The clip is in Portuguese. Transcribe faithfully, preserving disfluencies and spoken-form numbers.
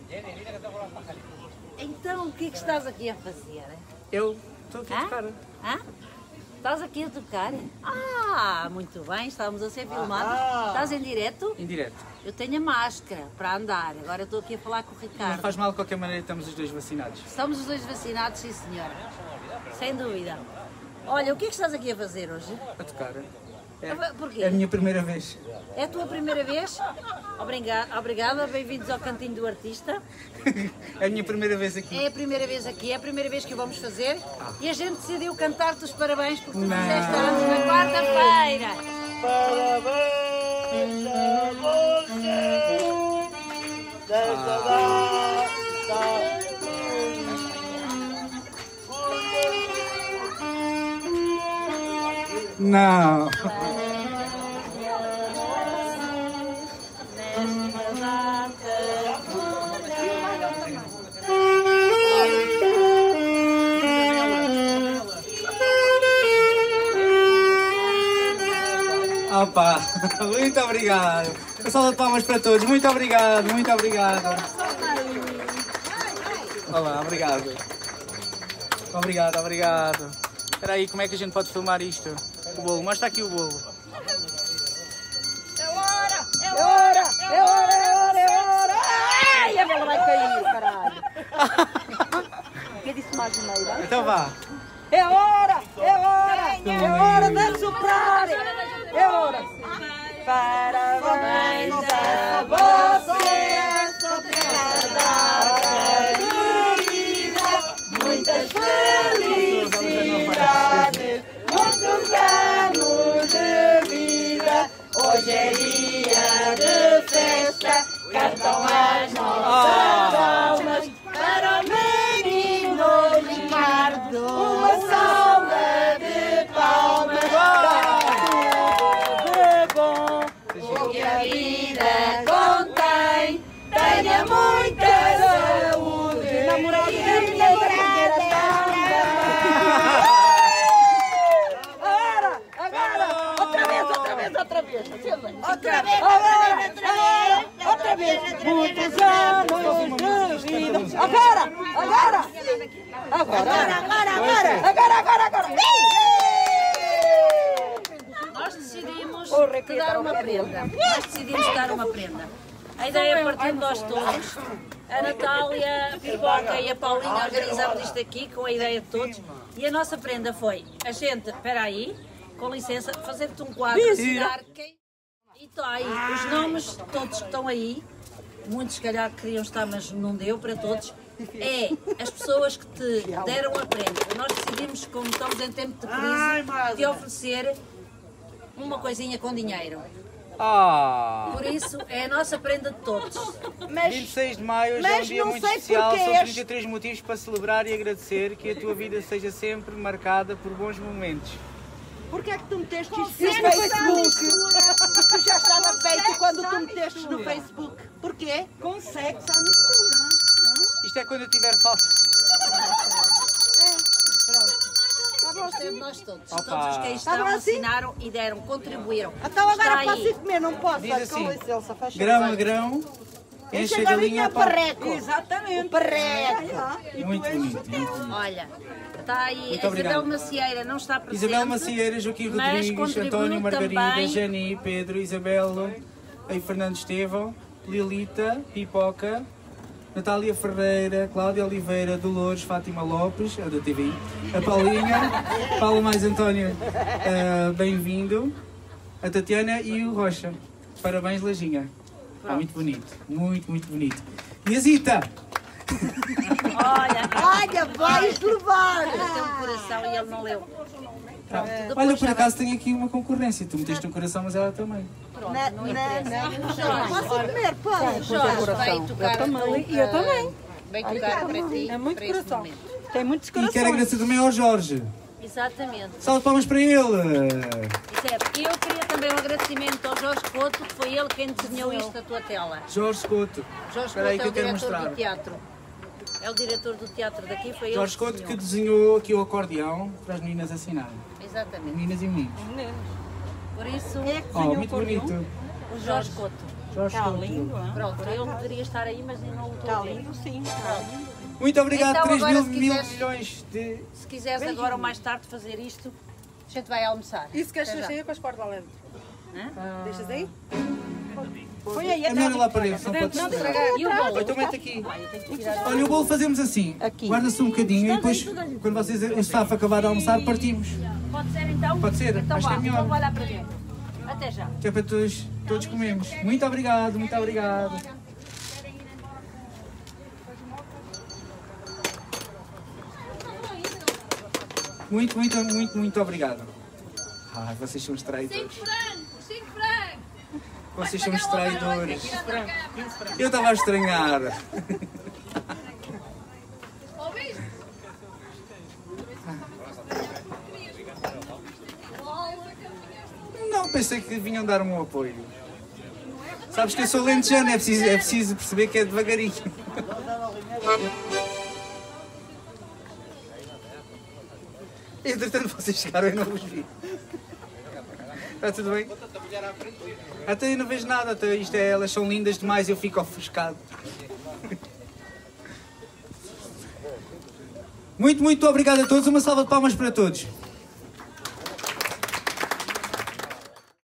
Então, o que é que estás aqui a fazer? Eu estou aqui a tocar. Hã? Estás aqui a tocar? Ah, muito bem, estamos a ser filmados. Ah. Estás em direto? Em direto. Eu tenho a máscara para andar, agora estou aqui a falar com o Ricardo. Não faz mal, de qualquer maneira estamos os dois vacinados. Estamos os dois vacinados, sim senhora. Sem dúvida. Olha, o que é que estás aqui a fazer hoje? A tocar. É, Porquê? É a minha primeira vez. É a tua primeira vez? Obrigada, obrigada. Bem-vindos ao Cantinho do Artista. É a minha primeira vez aqui. É a primeira vez aqui, é a primeira vez que o vamos fazer. Ah. E a gente decidiu cantar-te os parabéns porque tu Não. fizeste anos na quarta-feira. Parabéns a você desta data. Não. Opa, muito obrigado. Uma salva de palmas para todos. Muito obrigado, muito obrigado. Olá, obrigado. Obrigado, obrigado. Espera aí, como é que a gente pode filmar isto? O bolo, mostra aqui o bolo. É hora! É hora! É hora! É hora! É hora! Ai, a bola vai cair, caralho! O que disse Magineira? Então vá. É hora! É hora! É hora de soprar! É hora! Parabéns a você, muitas felicidades, muitos anos de vida. Hoje é dia de festa, cantam as nossas almas para o menino Ricardo. Uma salva de palmas para tudo de bom. O que a vida contém, tenha muita saúde. Namorado e namorada. Agora, agora, outra vez, outra vez, outra vez. Outra vez, outra vez, outra vez. Muitos anos de vida. Agora, agora. Agora, agora, agora, agora, agora, agora, agora. Nós decidimos te dar uma prenda. Nós decidimos dar uma prenda. A ideia partiu de nós todos. A Natália, a Pipoca e a Paulinha organizámos isto aqui com a ideia de todos. E a nossa prenda foi a gente, espera aí, com licença, fazer-te um quadro, assinar quem... E está aí, os nomes todos que estão aí, muitos se calhar queriam estar, mas não deu para todos. É as pessoas que te deram a prenda. Nós decidimos, como estamos em tempo de crise, te oferecer uma coisinha com dinheiro. Ah. Por isso, é a nossa prenda de todos. Mas, vinte e seis de maio hoje é um dia muito especial, são trinta e três motivos para celebrar e agradecer que a tua vida seja sempre marcada por bons momentos. Porquê é que tu meteste isto no Facebook? Isto já estava feito quando tu meteste no Facebook. Porquê? Com sexo à mistura. Isto é quando eu tiver falta. Isto é de nós todos. Opa. Todos os que aí estão, assim? Assinaram e deram, contribuíram. Então agora posso ir comer, não posso? Diz assim, com licença, faz grão a grão, enche a galinha a parreco. Exatamente. O parreco. Muito bonito, muito bonito. Olha, está aí muito a Isabel Macieira, não está presente. Isabel Macieira, Joaquim Rodrigues, António Margarida, também. Jani, Pedro, Isabel, aí Fernando Estevão, Lilita, Pipoca, Natália Ferreira, Cláudia Oliveira, Dolores, Fátima Lopes, a da T V I, a Paulinha, Paulo mais António, uh, bem-vindo, a Tatiana e o Rocha. Parabéns, Lajinha. Ah, muito bonito, muito, muito bonito. E a Zita? Olha, olha, vais levar! Ele tem um coração e ele não leu. Ah, olha, por acaso tenho aqui uma concorrência. Tu meteste um coração, mas ela também. Pronto, não, não interessa. Jorge, posso comer, pode? Jorge, vai tocar. Eu também. E eu também. Vem tocar para ti. É muito para coração. Tem muitos corações. E quero agradecer também ao Jorge. Exatamente. Salve palmas para ele. E eu queria também um agradecimento ao Jorge Couto, que foi ele quem desenhou isto na tua tela. Jorge Couto. Jorge Couto é o diretor do teatro. É o diretor do teatro daqui, foi ele Jorge Couto que desenhou aqui o acordeão para as meninas assinarem. Exatamente. Meninas e meninos. Por isso, é que oh, muito bonito. O Jorge Couto. Está lindo, hein? Pronto, ele poderia estar aí, mas eu não o estou Está a ver. lindo, sim. Está lindo. Muito obrigado, Então, três agora, mil, se mil quiseres- milhões de... Se quiseres agora ou mais tarde fazer isto, a gente vai almoçar. E se queres Até já. sair com as portas lá dentro? Hã? Deixas aí? Põe aí É melhor ir lá para dentro, não pode Não, estragar. deixa E o bolo? Então mete aqui. Ai, eu tenho que tirar. Olha, o bolo fazemos assim. Aqui. Guarda-se um bocadinho e depois, quando vocês, o staff acabar de almoçar, partimos. Pode ser então? Pode ser, Então acho que vá, é melhor. então vai lá para dentro. Até já. Que é para todos, todos comermos. Muito obrigado, muito obrigado. Muito, muito, muito, muito obrigado. Ai, vocês são os traidores. Vocês são os traidores. Eu estava a estranhar. Não, pensei que vinham dar um apoio. Sabes que eu sou lentejano, é preciso, é preciso perceber que é devagarinho. Entretanto, vocês chegaram e não vos vi. Está tudo bem? Até eu não vejo nada, até isto é, elas são lindas demais e eu fico ofuscado. Muito, muito obrigado a todos. Uma salva de palmas para todos.